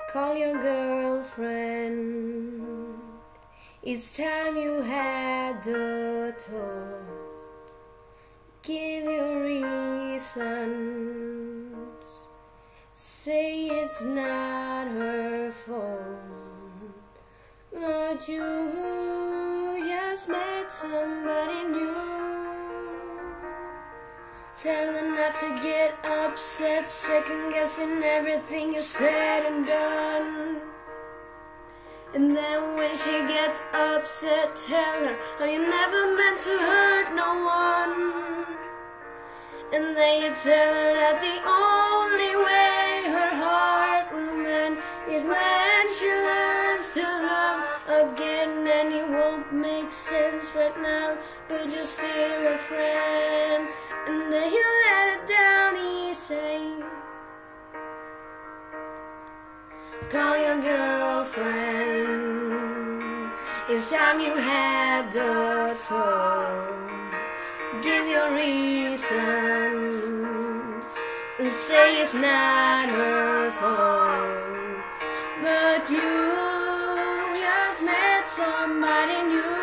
Call your girlfriend. It's time you had the talk. Give your reasons. Say it's not her fault, but you just met somebody new. Tell her not to get upset, second guessing everything you said and done. And then when she gets upset, tell her how you never meant to hurt no one. And then you tell her that the only way her heart will mend is when she learns to love again. And it won't make sense right now, but you're still a friend. And then you let her down easy. Call your girlfriend. It's time you had the talk. Give your reasons and say it's not her fault, but you just met somebody new.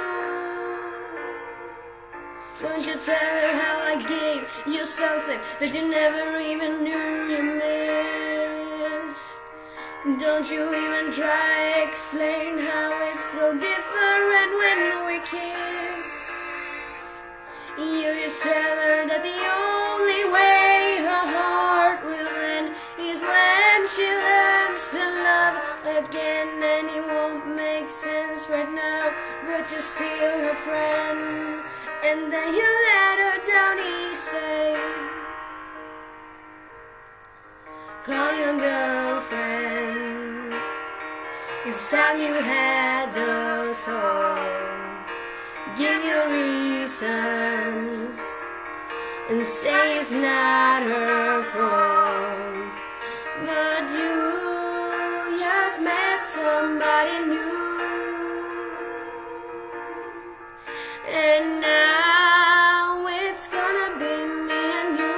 Don't you tell her how I gave you something that you never even knew you missed. Don't you even try to explain how it's so different when we kiss. You just tell her that the only way her heart will end is when she learns to love again. And it won't make sense right now, but you're still her friend. And then you let her down easy. Call your girlfriend. It's time you had the talk. Give your reasons and say it's not her fault, but you just met somebody new. And now it's gonna be me and you.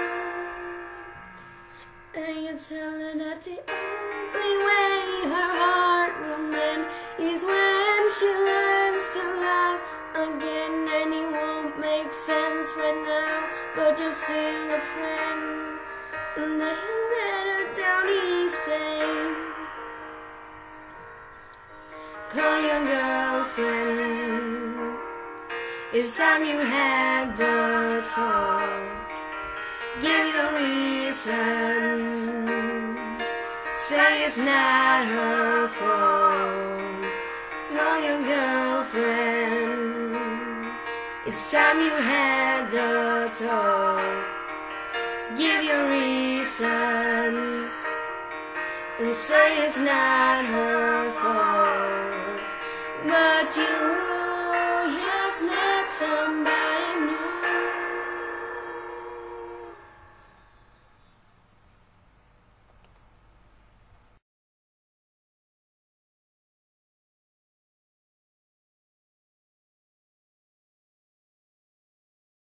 And you tell her that the only way her heart will mend is when she learns to love again. And it won't make sense right now, but you're still a friend. And then you let her down easy. Call your girlfriend. It's time you had the talk. Give your reasons. Say it's not her fault. Call your girlfriend. It's time you had the talk. Give your reasons and say it's not her fault, but you